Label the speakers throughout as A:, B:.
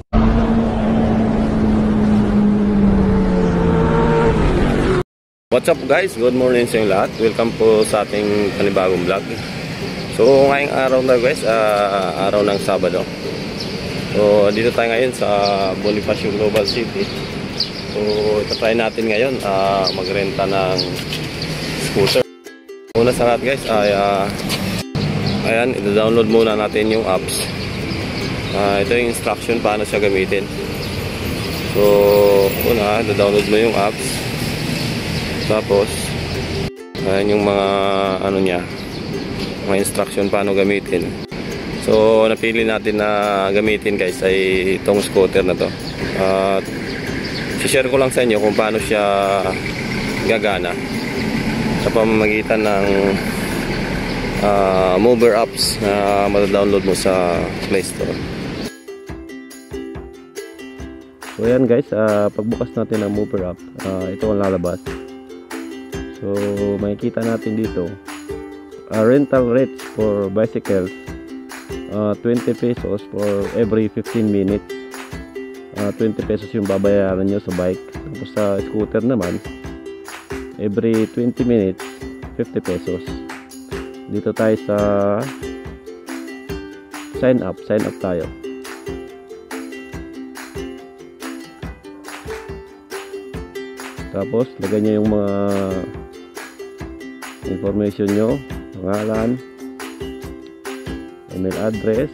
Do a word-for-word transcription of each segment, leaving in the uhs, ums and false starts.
A: What's up guys? Good morning sa inyo lahat. Welcome po sa ating panibagong vlog. So ngayong araw na guys, uh, araw ng Sabado. So dito tayo ngayon sa Bonifacio Global City. So ito-try natin ngayon uh, magrenta ng scooter. Una sa lahat guys ay uh, ayan, ito-download muna natin yung apps. Uh, ito yung instruction paano siya gamitin. So una, ito-download mo yung apps. Tapos ayan yung mga ano niya, mga instruction paano gamitin. So napili natin na gamitin guys ay itong scooter na to. At uh, share ko lang sa inyo kung paano siya gagana sa pamamagitan ng uh, Moovr apps na mata-download mo sa Play Store. So ayan guys, uh, pagbukas natin ng Moovr app, uh, ito ang lalabas. So makikita natin dito uh, rental rates for bicycles, uh, twenty pesos for every fifteen minutes. uh, twenty pesos yung babayaran nyo sa bike. Tapos sa scooter naman every twenty minutes fifty pesos. Dito tayo sa sign up sign up tayo. Tapos lagay nyo yung mga information nyo, pangalan, email address,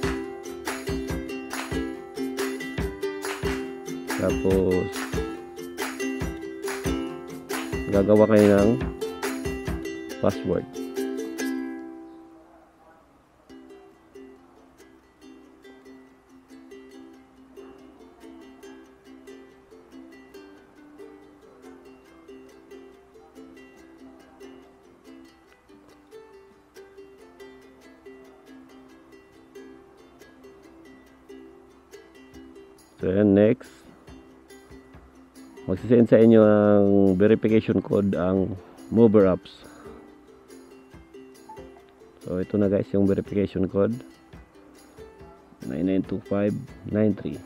A: tapos gagawa kayo ng password. So yan, next magsisend sa inyo ang verification code ang Moovr apps. So ito na guys yung verification code, nine nine two five nine three.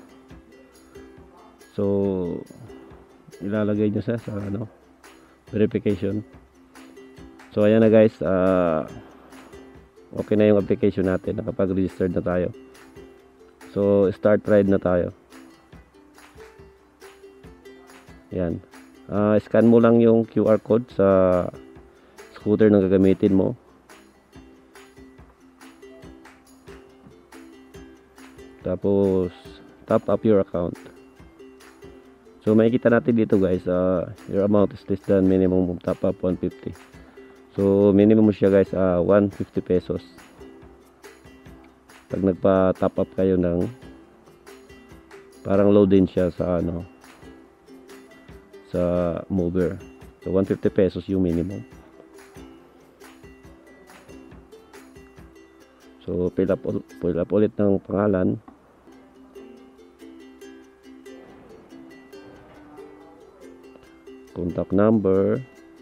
A: So ilalagay nyo sa, sa ano, verification. So ayan na guys, uh, okay na yung application natin, nakapag-registered na tayo. So start ride na tayo. Yan, uh, scan mo lang yung Q R code sa scooter na gagamitin mo. Tapos top up your account. So makikita natin dito guys, uh, your amount is less than minimum top up one fifty. So minimum mo siya guys, uh, one fifty pesos pag nagpa top up kayo ng parang load din siya sa ano, sa Moovr. So one fifty pesos yung minimum. So fill up, fill up ulit ng pangalan, contact number,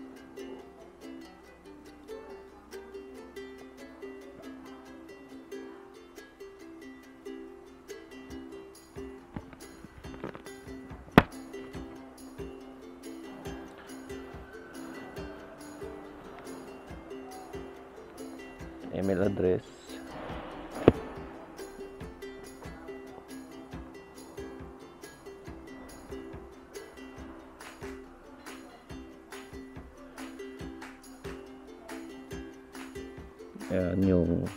A: email address, ayan yung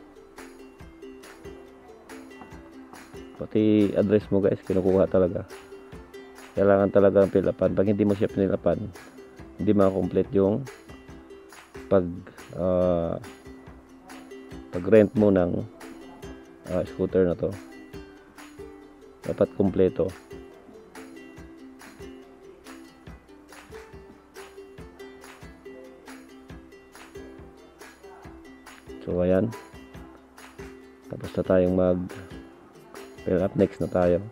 A: pati address mo guys kinukuha talaga. Kailangan talaga ang pilapan. Pag hindi mo siya pinilapan, hindi makakomplete yung pag uh, pag rent mo ng uh, scooter na to. Dapat kumpleto. So ayan, tapos na tayong mag fill up. Next na tayo.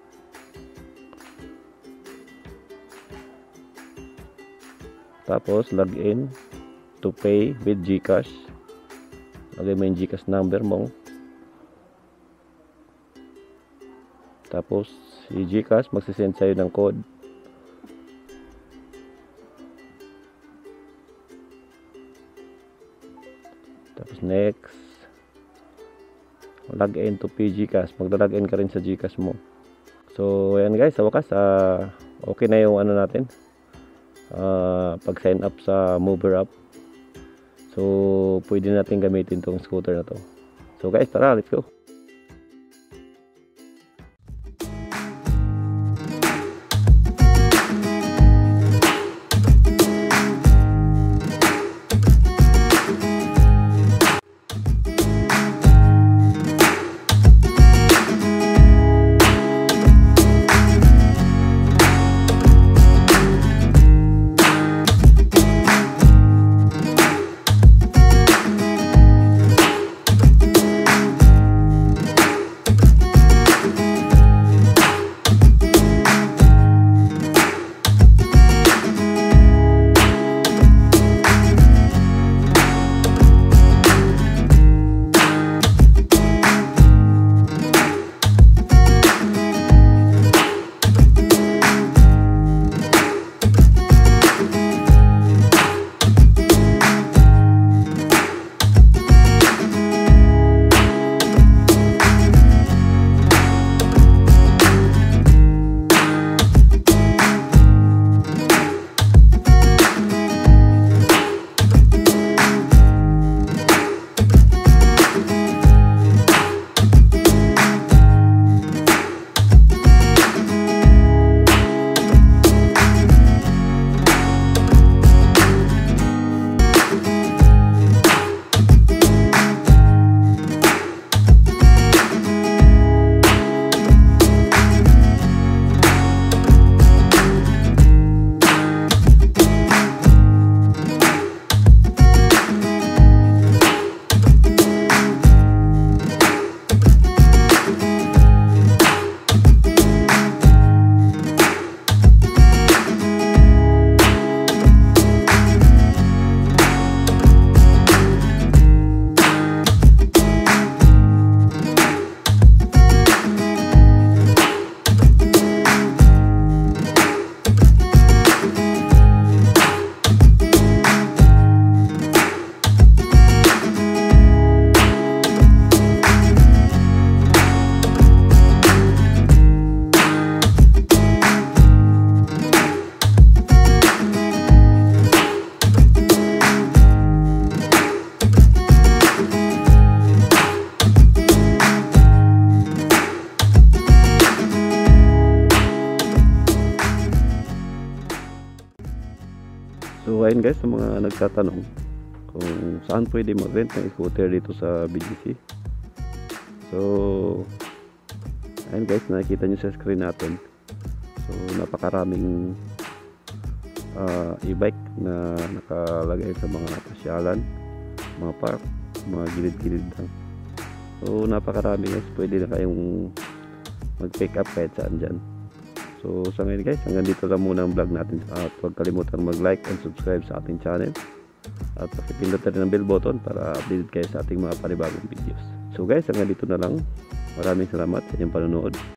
A: Tapos login to pay with Gcash. Lagay mo yung Gcash number mo. Tapos si GCash magsisend sa'yo ng code. Tapos next, login to P GCash. Magla-login ka rin sa GCash mo. So ayan guys, sa wakas uh, okay na yung ano natin, uh, pag sign up sa Moovr Hub. So pwede natin gamitin tong scooter na to. So guys, tara, let's go. So ayun guys, sa mga nagtatanong kung saan pwede mag-rent ng scooter dito sa B G C. So ayun guys, nakikita nyo sa screen natin. So napakaraming uh, e-bike na nakalagay sa mga pasyalan, mga park, mga gilid-gilid lang. So napakarami guys, pwede na kayong mag-pick up kahit saan dyan. So sa ngayon guys, hanggang dito lang muna ang vlog natin, at huwag kalimutan mag-like and subscribe sa ating channel, at pakipindot na rin ang bell button para updated kayo sa ating mga panibagong videos. So guys, hanggang dito na lang. Maraming salamat sa inyong panonood.